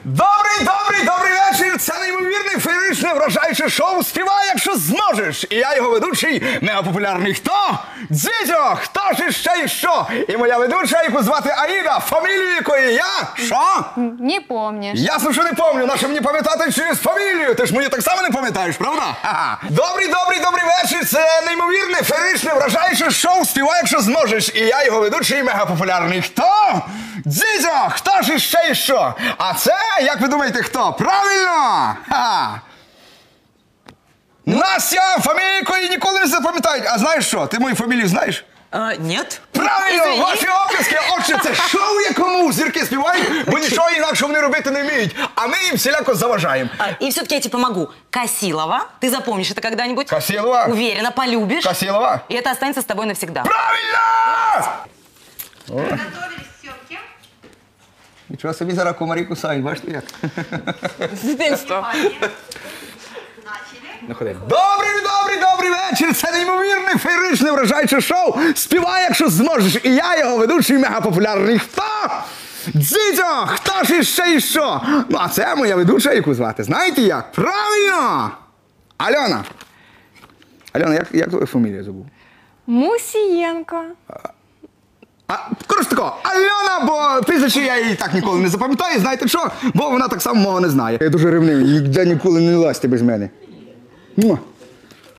Добрий вечір! Це неймовірне, феєричне, вражаюче шоу «Співай, якщо зможеш». І я його ведучий, мегапопулярний хто? Дзідьо! Хто ж іще і що? І моя ведуча, яку звати Аїда, фамілію якої я? Що? Не помнишь. Ясно, що не помню. Нащо мені пам'ятати через фамілію? Ти ж мені так само не пам'ятаєш, правда? Ха-ха. Добрий вечір! Це неймовірне, феєричне, вражаюче шоу «Співай, якщо зможеш». І я його ведучий, мегапопулярний хто? Дзідьо! Хто ж іще і що? А це, як ви думаєте, хто? Правильно! Ха-ха! Настя, фамілію якої ніколи не запам'ятають. А знаєш що? Ти мою фамілію знаєш? Нет. Правильно! Извини. Ваші оплески! Отже, це шоу, якому зірки співають, бо нічого інакше вони робити не вміють. А ми їм всіляко заважаємо. И все-таки я тебе помогу. Косилова. Ты запомнишь это когда-нибудь? Косилова? Уверена, полюбишь. Косилова? И это останется с тобой навсегда. Правильно! Готовились к съемке? Нічого собі зараз комарі кусають, бачите як? Внимание. Начали. Добрий вечір! Це неймовірне, феєричне, вражаюче шоу «Співай, якщо зможеш». І я його ведучий, мегапопулярний хто? Дзідьо! Хто ж іще і що? Ну, а це моя ведуча, яку звати. Знаєте як? Правильно! Альона! Альона, як твою фамілію забув? Мусиенко. Коротше тако, Альона, бо прізвище я її так ніколи не запам'ятаю, знаєте що? Бо вона так само мого не знає. Я дуже ревнивий, ніде ніколи не лазьте без мене. Муа.